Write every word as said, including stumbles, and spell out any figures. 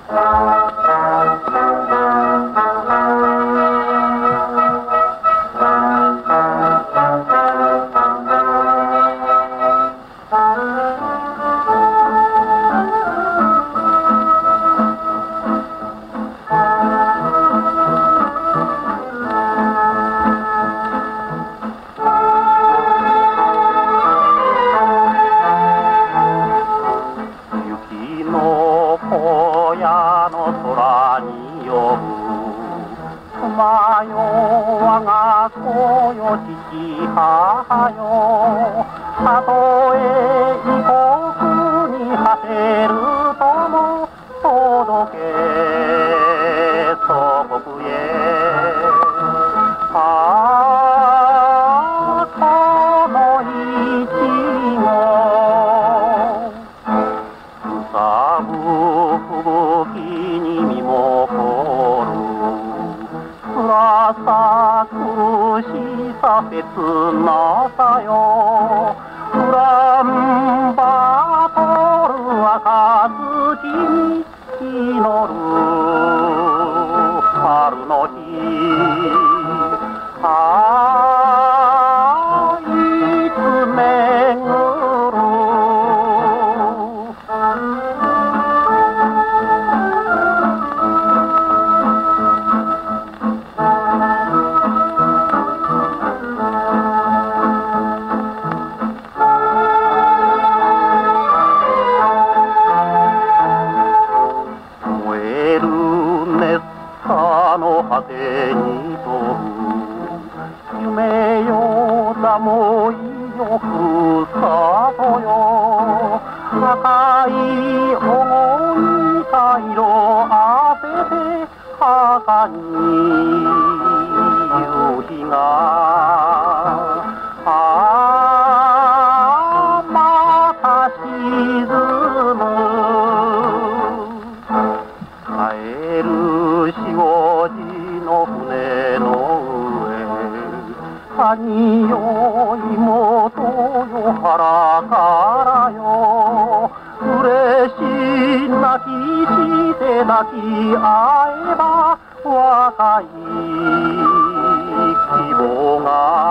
空に呼ぶ熊よ我が子よ父母よたとえ異国に果てるとも届け祖国へあこのいちごさぶ吹雪に身も凍る辛さ苦しさ切なさよウランバトル暁に祈る春の日あいつ巡るの果てに飛ぶ夢よだもいよふるさとよ赤い黄金茶色あせて墓に夕日があまた沈む帰るしおじの船の上兄よ妹よ腹からよ嬉し泣きして抱き合えば若い希望が